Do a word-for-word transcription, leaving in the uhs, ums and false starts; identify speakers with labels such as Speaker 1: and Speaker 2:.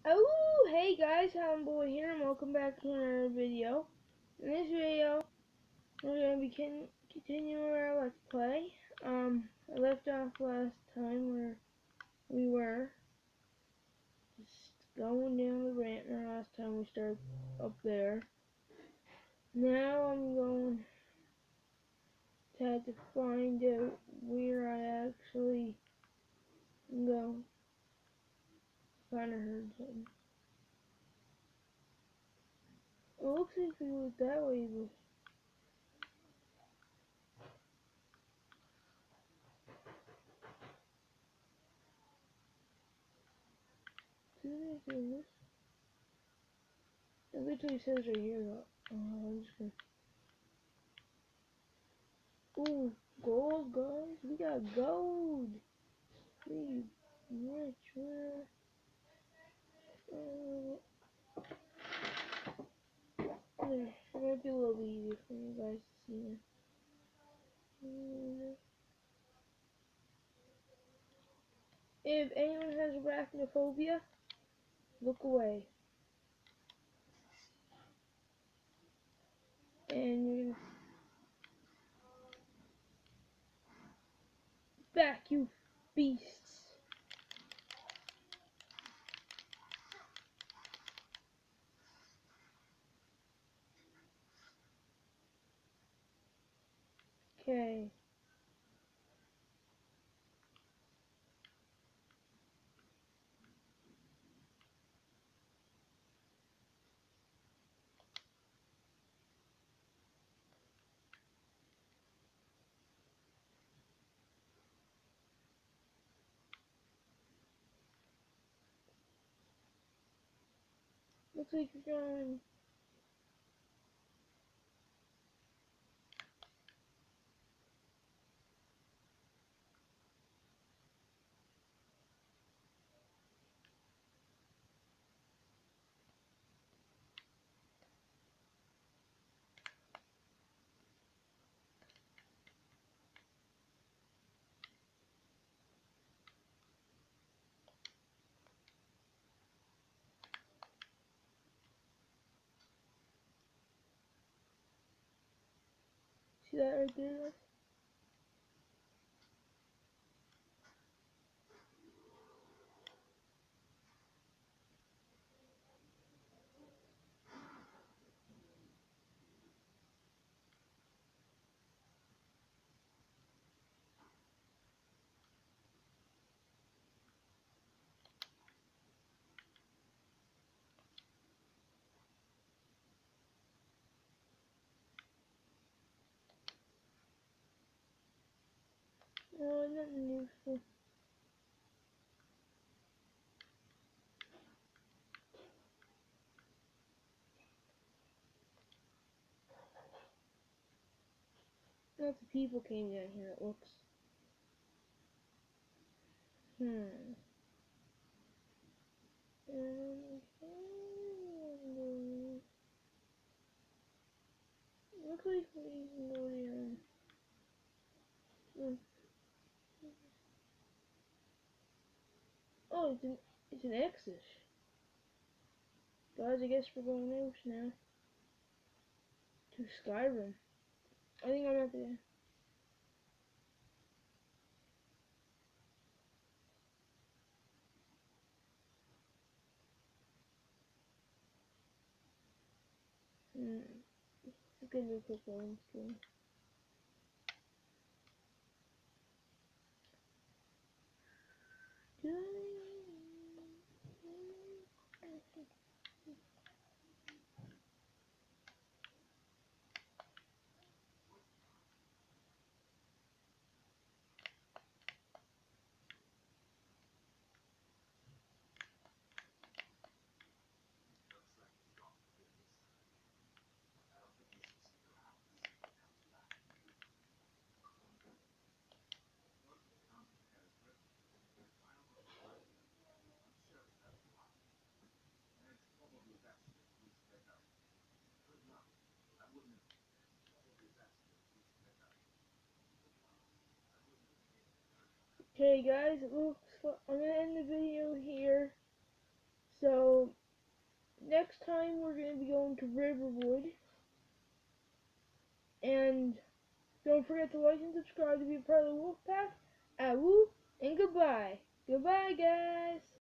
Speaker 1: Oh, hey guys, Homeboy here, and welcome back to another video. In this video, we're going to be con continuing our Let's Play. Um, I left off last time where we were just going down the ramp. Or last time we started up there. Now I'm going to have to find out where I actually go. Kind of heard something. It looks like we went that way, but did I do this? It literally says right here though. Oh, I'm just gonna. Ooh, gold, guys. We got gold. We rich. Where? Uh, there. It might be a little easier for you guys to see now. Mm. If anyone has arachnophobia, look away. And you're gonna back, you beasts. Okay. Looks like you're going. See that right there, guys? No, nothing useful. Lots of people came down here, it looks. Hmm. Um, looks like we can go down. Hmm. Oh, it's an it's an exit. Guys, I guess we're going out now to Skyrim. I think I'm at the. Hmm. It's gonna be a quick one. Okay, guys, it looks like I'm gonna end the video here. So next time we're going to be going to Riverwood. And don't forget to like and subscribe to be a part of the Wolf Pack. Ah, woo, and goodbye. Goodbye, guys.